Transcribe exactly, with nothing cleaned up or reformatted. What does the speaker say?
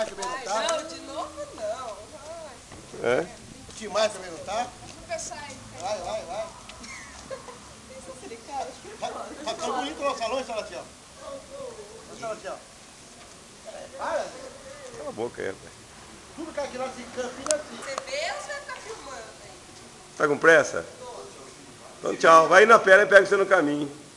também não tá? Não, de novo não. É? O Timar também não tá? Vai, vai, vai. Tá, tá ficando bonito no salão, Salatiel? Salatiel. Para. Cala a boca aí, rapaz. Tudo que aqui nós em Campinas assim. Você vê ou você vai ficar filmando aí? Tá com pressa? Então tchau. Vai na pé e pega você no caminho.